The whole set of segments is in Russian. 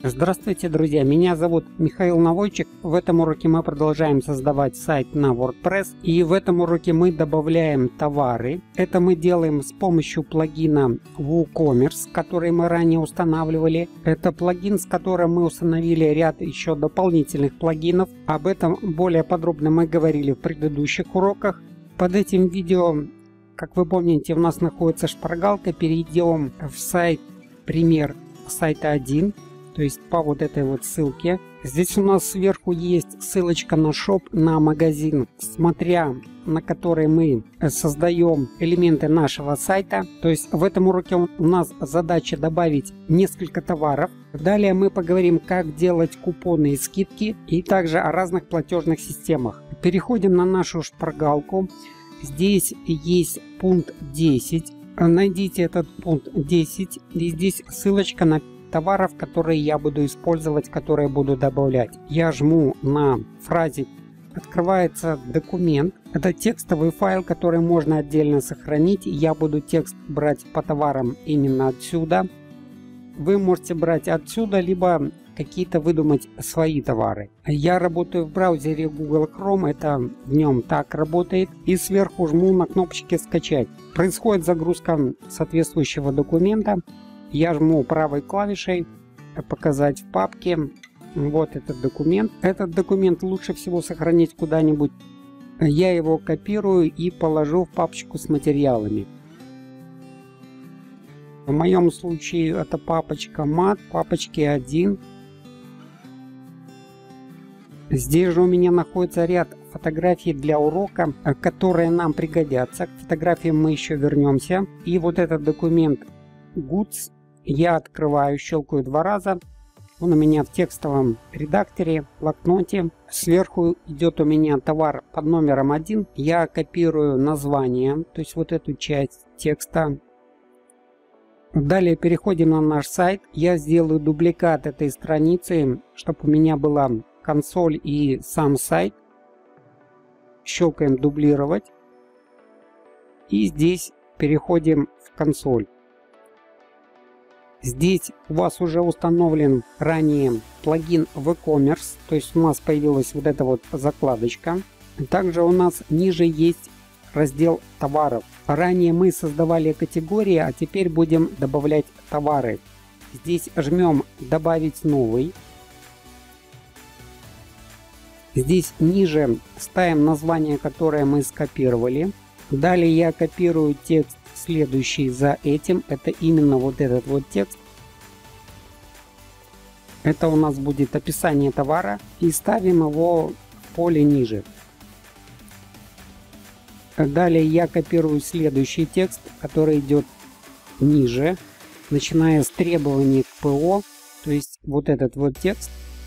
Здравствуйте, друзья! Меня зовут Михаил Навойчик. В этом уроке мы продолжаем создавать сайт на WordPress. И в этом уроке мы добавляем товары. Это мы делаем с помощью плагина WooCommerce, который мы ранее устанавливали. Это плагин, с которым мы установили ряд еще дополнительных плагинов. Об этом более подробно мы говорили в предыдущих уроках. Под этим видео, как вы помните, у нас находится шпаргалка. Перейдем в сайт, пример сайта 1. То есть по вот этой вот ссылке. Здесь у нас сверху есть ссылочка на шоп, на магазин, смотря на который мы создаем элементы нашего сайта. То есть в этом уроке у нас задача добавить несколько товаров. Далее мы поговорим, как делать купоны и скидки, и также о разных платежных системах. Переходим на нашу шпаргалку. Здесь есть пункт 10. Найдите этот пункт 10. И здесь ссылочка на товаров, которые я буду использовать, которые буду добавлять. Я жму на фразе, открывается документ. Это текстовый файл, который можно отдельно сохранить. Я буду текст брать по товарам именно отсюда. Вы можете брать отсюда, либо какие-то выдумать свои товары. Я работаю в браузере Google Chrome, это в нем так работает. И сверху жму на кнопочке «Скачать». Происходит загрузка соответствующего документа. Я жму правой клавишей «Показать в папке». Вот этот документ. Этот документ лучше всего сохранить куда-нибудь. Я его копирую и положу в папочку с материалами. В моем случае это папочка мат, папочки 1. Здесь же у меня находится ряд фотографий для урока, которые нам пригодятся. К фотографиям мы еще вернемся. И вот этот документ Goods я открываю, щелкаю 2 раза. Он у меня в текстовом редакторе, в блокноте. Сверху идет у меня товар под номером 1. Я копирую название, то есть вот эту часть текста. Далее переходим на наш сайт. Я сделаю дубликат этой страницы, чтобы у меня была консоль и сам сайт. Щелкаем «Дублировать». И здесь переходим в консоль. Здесь у вас уже установлен ранее плагин WooCommerce, то есть у нас появилась вот эта вот закладочка. Также у нас ниже есть раздел товаров. Ранее мы создавали категории, а теперь будем добавлять товары. Здесь жмем «Добавить новый». Здесь ниже ставим название, которое мы скопировали. Далее я копирую текст, следующий за этим. Это именно вот этот вот текст. Это у нас будет описание товара. И ставим его в поле ниже. Далее я копирую следующий текст, который идет ниже, начиная с требований к ПО. То есть вот этот вот текст.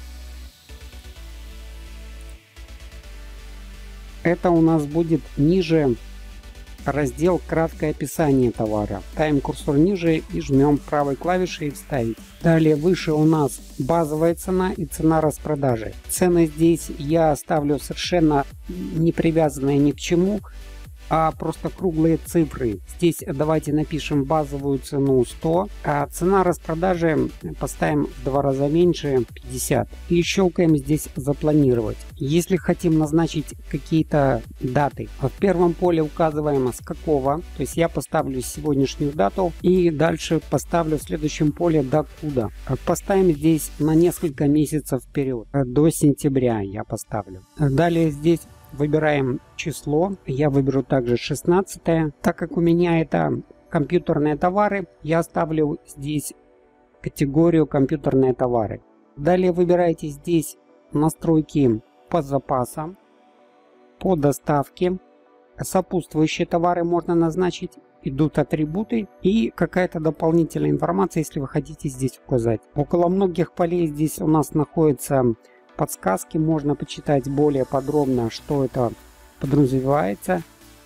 Это у нас будет ниже раздел «Краткое описание товара». Ставим курсор ниже и жмем правой клавишей «Вставить». Далее выше у нас базовая цена и цена распродажи. Цены здесь я ставлю совершенно не привязанные ни к чему, а просто круглые цифры. Здесь давайте напишем базовую цену 100, а цена распродажи поставим в 2 раза меньше, 50. И щелкаем здесь «Запланировать». Если хотим назначить какие-то даты, в первом поле указываем с какого, то есть я поставлю сегодняшнюю дату и дальше поставлю в следующем поле докуда. Поставим здесь на несколько месяцев вперед, до сентября я поставлю. Далее здесь выбираем число, я выберу также 16. Так как у меня это компьютерные товары, я ставлю здесь категорию компьютерные товары. Далее выбираете здесь настройки по запасам, по доставке. Сопутствующие товары можно назначить, идут атрибуты и какая-то дополнительная информация, если вы хотите здесь указать. Около многих полей здесь у нас находятся подсказки, можно почитать более подробно, что это подразумевается.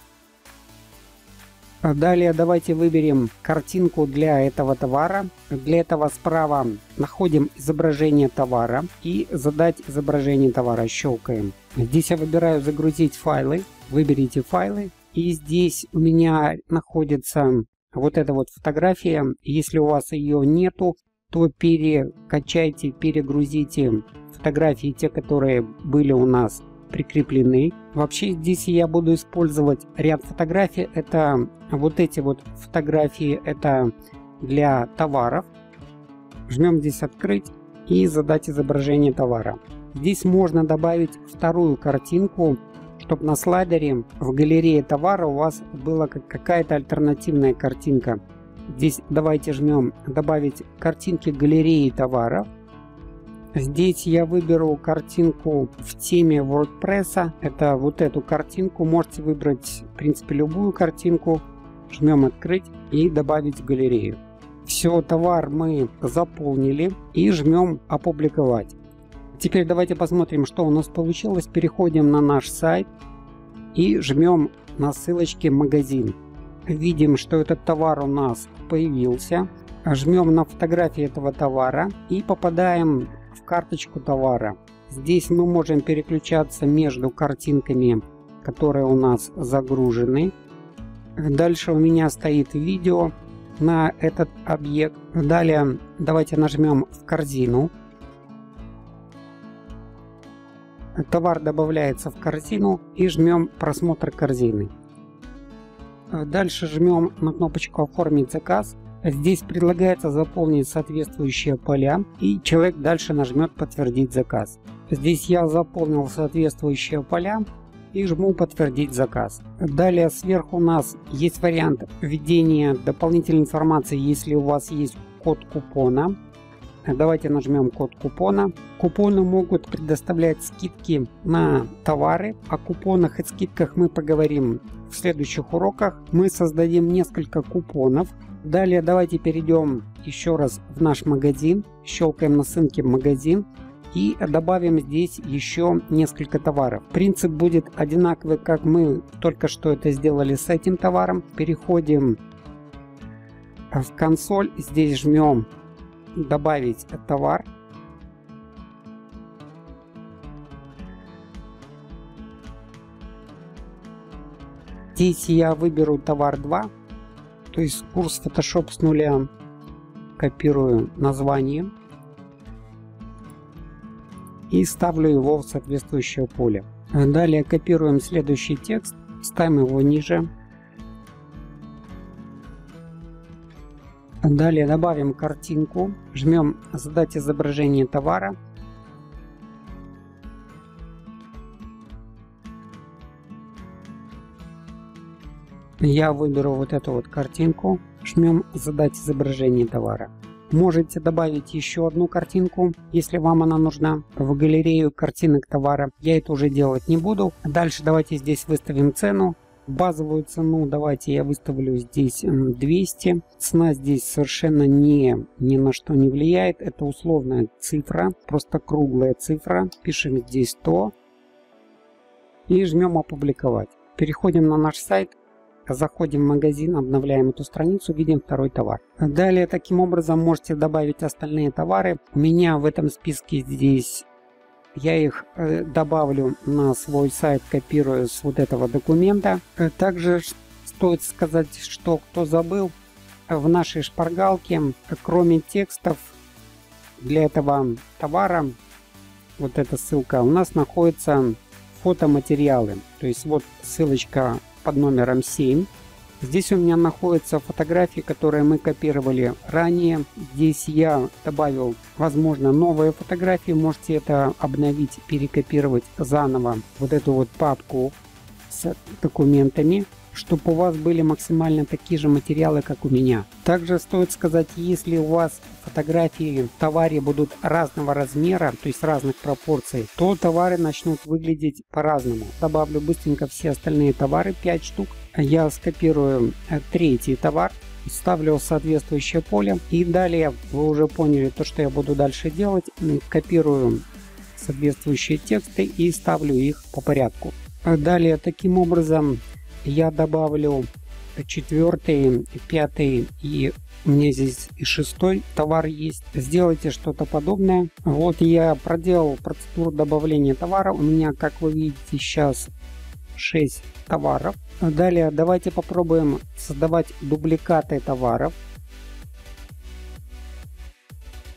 Далее давайте выберем картинку для этого товара. Для этого справа находим изображение товара и задать изображение товара. Щелкаем. Здесь я выбираю «Загрузить файлы». Выберите файлы. И здесь у меня находится вот эта вот фотография. Если у вас ее нету, то перекачайте, перегрузите фотографии, те, которые были у нас прикреплены. Вообще здесь я буду использовать ряд фотографий. Это вот эти вот фотографии, это для товаров. Жмем здесь открыть и задать изображение товара. Здесь можно добавить вторую картинку, чтобы на слайдере в галерее товара у вас была какая-то альтернативная картинка. Здесь давайте жмем добавить картинки галереи товаров. Здесь я выберу картинку в теме WordPress. Это вот эту картинку. Можете выбрать, в принципе, любую картинку. Жмем открыть и добавить в галерею. Все, товар мы заполнили и жмем опубликовать. Теперь давайте посмотрим, что у нас получилось. Переходим на наш сайт и жмем на ссылочки «Магазин». Видим, что этот товар у нас появился. Жмем на фотографии этого товара и попадаем в карточку товара. Здесь мы можем переключаться между картинками, которые у нас загружены. Дальше у меня стоит видео на этот объект. Далее давайте нажмем в корзину. Товар добавляется в корзину и жмем просмотр корзины. Дальше жмем на кнопочку «Оформить заказ». Здесь предлагается заполнить соответствующие поля, и человек дальше нажмет «Подтвердить заказ». Здесь я заполнил соответствующие поля и жму «Подтвердить заказ». Далее сверху у нас есть вариант введения дополнительной информации, если у вас есть код купона. Давайте нажмем код купона. Купоны могут предоставлять скидки на товары. О купонах и скидках мы поговорим в следующих уроках. Мы создадим несколько купонов. Далее давайте перейдем еще раз в наш магазин. Щелкаем на ссылке «Магазин» и добавим здесь еще несколько товаров. Принцип будет одинаковый, как мы только что это сделали с этим товаром. Переходим в консоль. Здесь жмем «Добавить товар». Здесь я выберу товар 2, то есть курс Photoshop с нуля. Копирую название и ставлю его в соответствующее поле. Далее копируем следующий текст, ставим его ниже. Далее добавим картинку, жмем «Задать изображение товара». Я выберу вот эту вот картинку, жмем «Задать изображение товара». Можете добавить еще одну картинку, если вам она нужна, в галерею картинок товара. Я это уже делать не буду. Дальше давайте здесь выставим цену. Базовую цену давайте я выставлю здесь 200. Цена здесь совершенно ни на что не влияет. Это условная цифра, просто круглая цифра. Пишем здесь 100 и жмем «Опубликовать». Переходим на наш сайт. Заходим в магазин, обновляем эту страницу, видим второй товар. Далее таким образом можете добавить остальные товары. У меня в этом списке здесь, я их добавлю на свой сайт, копирую с вот этого документа. Также стоит сказать, что кто забыл, в нашей шпаргалке, кроме текстов для этого товара, вот эта ссылка, у нас находятся фотоматериалы. То есть вот ссылочка под номером 7. Здесь у меня находятся фотографии, которые мы копировали ранее. Здесь я добавил, возможно, новые фотографии. Можете это обновить, перекопировать заново. Вот эту вот папку с документами, чтобы у вас были максимально такие же материалы, как у меня. Также стоит сказать, если у вас фотографии в товаре будут разного размера, то есть разных пропорций, то товары начнут выглядеть по-разному. Добавлю быстренько все остальные товары, 5 штук. Я скопирую третий товар, ставлю в соответствующее поле. И далее, вы уже поняли то, что я буду дальше делать. Копирую соответствующие тексты и ставлю их по порядку. Далее, таким образом, я добавлю 4, 5 и у меня здесь и 6 товар есть. Сделайте что-то подобное. Вот я проделал процедуру добавления товара. У меня, как вы видите, сейчас 6 товаров. Далее давайте попробуем создавать дубликаты товаров.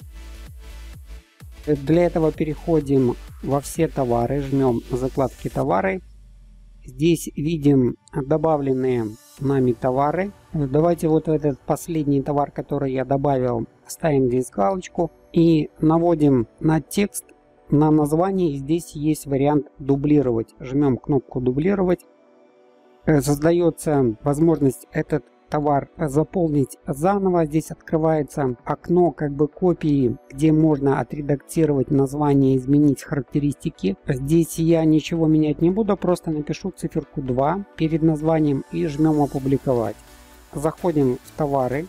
Для этого переходим во все товары, жмем закладки товары. Здесь видим добавленные нами товары. Давайте вот этот последний товар, который я добавил, ставим здесь галочку и наводим на текст, на название. Здесь есть вариант дублировать. Жмем кнопку дублировать. Создается возможность этот товар заполнить заново. Здесь открывается окно как бы копии, где можно отредактировать название, изменить характеристики. Здесь я ничего менять не буду, просто напишу циферку 2 перед названием и жмем опубликовать. Заходим в товары.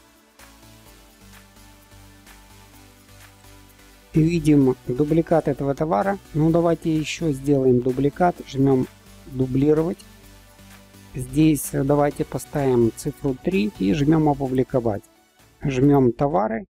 И видим дубликат этого товара. Ну давайте еще сделаем дубликат. Жмем дублировать. Здесь давайте поставим цифру 3 и жмем опубликовать. Жмем товары.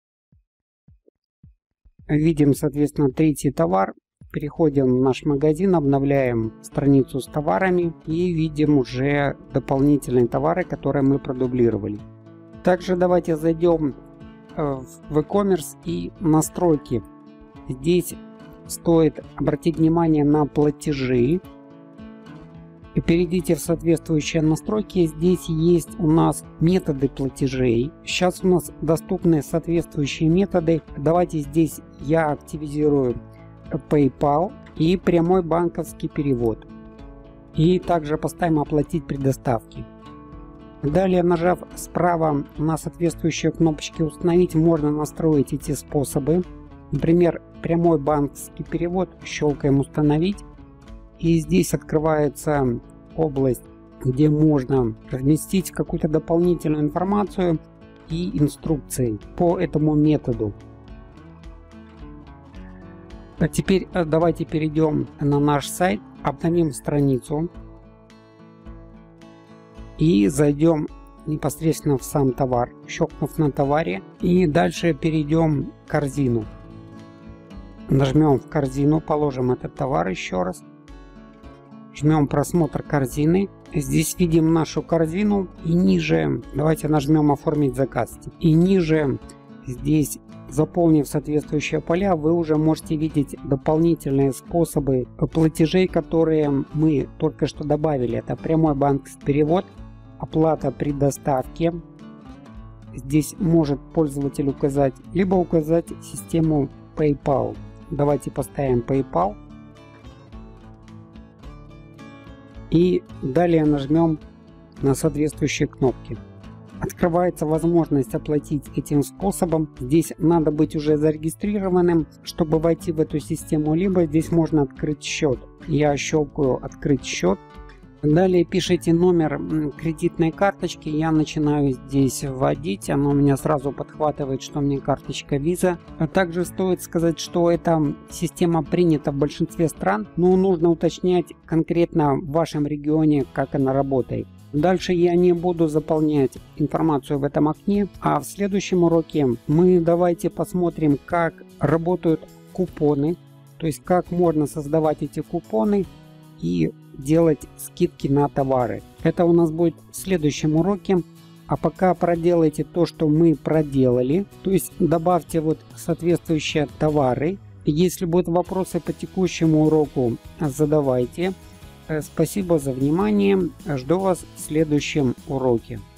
Видим, соответственно, третий товар. Переходим в наш магазин, обновляем страницу с товарами и видим уже дополнительные товары, которые мы продублировали. Также давайте зайдем в e-commerce и настройки. Здесь стоит обратить внимание на платежи. Перейдите в соответствующие настройки. Здесь есть у нас методы платежей. Сейчас у нас доступны соответствующие методы. Давайте здесь я активизирую PayPal и прямой банковский перевод. И также поставим оплатить при доставке. Далее, нажав справа на соответствующие кнопочки установить, можно настроить эти способы. Например, прямой банковский перевод. Щелкаем установить. И здесь открывается область, где можно разместить какую-то дополнительную информацию и инструкции по этому методу. А теперь давайте перейдем на наш сайт, обновим страницу и зайдем непосредственно в сам товар, щелкнув на товаре, и дальше перейдем в корзину. Нажмем в корзину, положим этот товар еще раз. Жмем просмотр корзины. Здесь видим нашу корзину и ниже давайте нажмем оформить заказ. И ниже здесь, заполнив соответствующие поля, вы уже можете видеть дополнительные способы платежей, которые мы только что добавили. Это прямой банковский перевод, оплата при доставке. Здесь может пользователь указать, либо указать систему PayPal. Давайте поставим PayPal. И далее нажмем на соответствующие кнопки. Открывается возможность оплатить этим способом. Здесь надо быть уже зарегистрированным, чтобы войти в эту систему, либо здесь можно открыть счет. Я щелкаю открыть счет. Далее пишите номер кредитной карточки. Я начинаю здесь вводить. Оно у меня сразу подхватывает, что мне карточка Visa. А также стоит сказать, что эта система принята в большинстве стран, но нужно уточнять конкретно в вашем регионе, как она работает. Дальше я не буду заполнять информацию в этом окне, а в следующем уроке мы давайте посмотрим, как работают купоны, то есть как можно создавать эти купоны и делать скидки на товары. Это у нас будет в следующем уроке. А пока проделайте то, что мы проделали. То есть добавьте вот соответствующие товары. Если будут вопросы по текущему уроку, задавайте. Спасибо за внимание. Жду вас в следующем уроке.